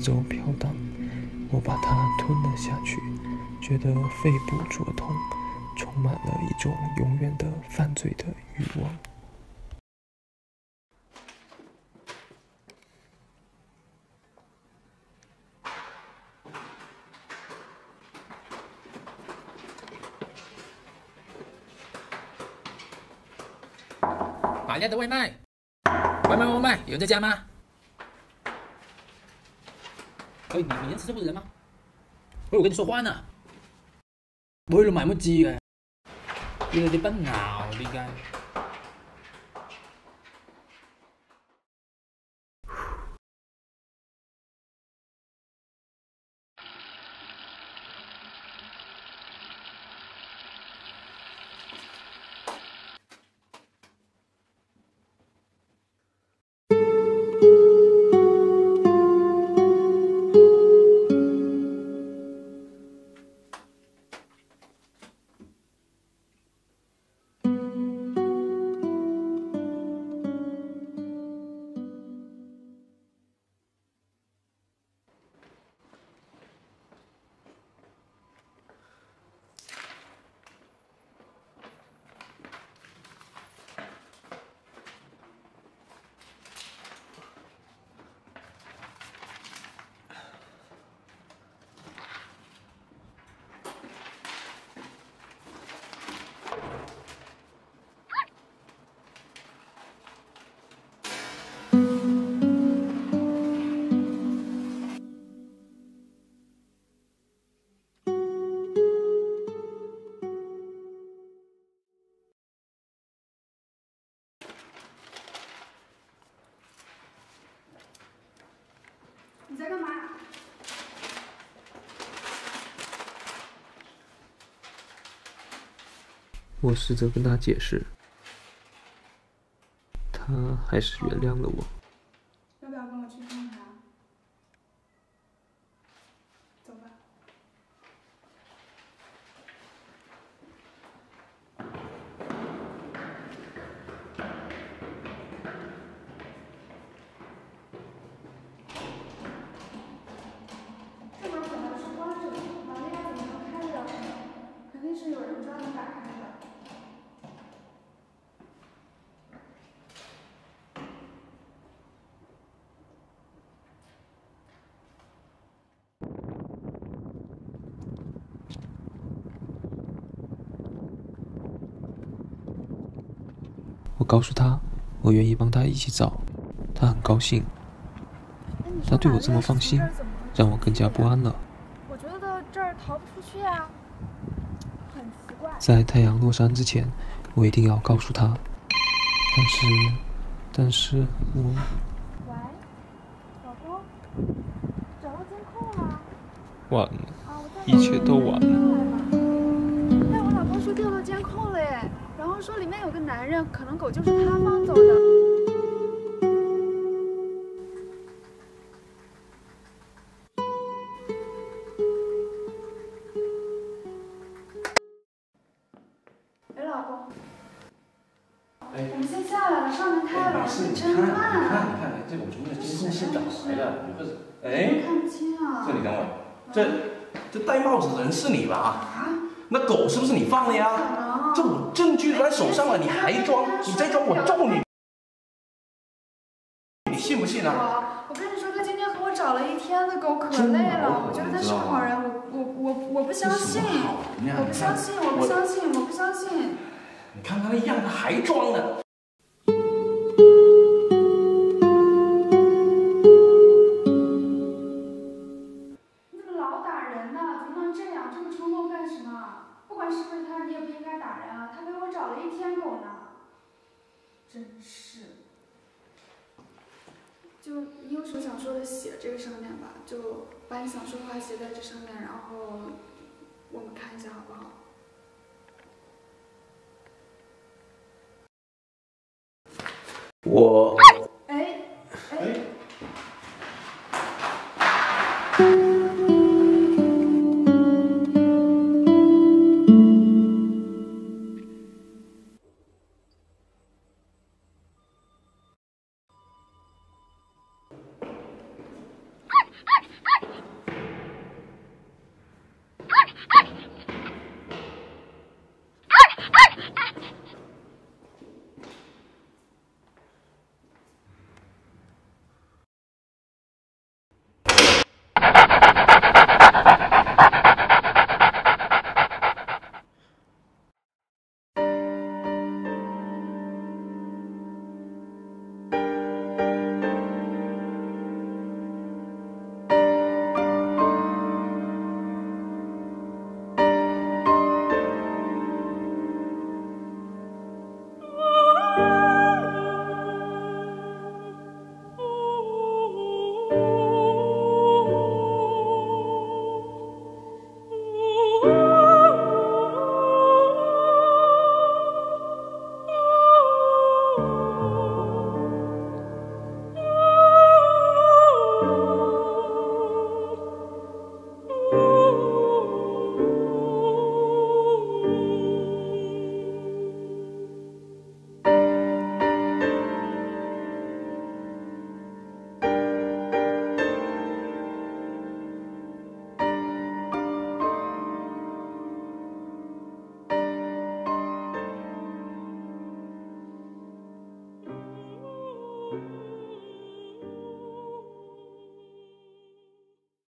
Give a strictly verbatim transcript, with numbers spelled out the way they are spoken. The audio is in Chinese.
周飘荡，我把它吞了下去，觉得肺部灼痛，充满了一种永远的犯罪的欲望。 玛利亚的外卖，外卖外卖，有人在家吗？喂，你你认识这户人吗？喂，我跟你說翻啊！我去到埋乜字嘅，原來你不熬呢間。 你在干嘛？ 我试着跟他解释，他还是原谅了我。 要不要跟我去看看？走吧。这门本来是关着的，玛利亚怎么能开着？肯定是有人专门打开的。 我告诉他，我愿意帮他一起找，他很高兴。他对我这么放心，让我更加不安了。 我觉得这儿逃不出去啊，很奇怪。 在太阳落山之前，我一定要告诉他。但是，但是我…… 喂，老公，找到监控了。 晚了，一切都晚了。 但我老公说调到监控了耶，然后说里面有个男人，可能狗就是他放走的。喂，老公。 哎， 我们先下来了，上门开了， 没事，你真看，你慢。 看，你看，这我从这监控室找来的，有个，哎， 看不清啊。 这你等会儿，这这戴帽子的人是你吧？啊？那狗是不是你放的呀？这我证据都在手上了，你还装？你再装我揍你！你信不信啊？ 我我跟你说，他今天和我找了一天的狗，可累了。我觉得他是好人，我我我我不相信，我不相信，我不相信，我不相信。 你看他那样，他还装呢。 你怎么老打人呢？怎么能这样？这么冲动干什么？不管是不是他，你也不应该打人啊！他陪我找了一天狗呢。真是。就你有什么想说的，写这个上面吧，就把你想说的话写在这上面，然后我们看一下好不好？ 我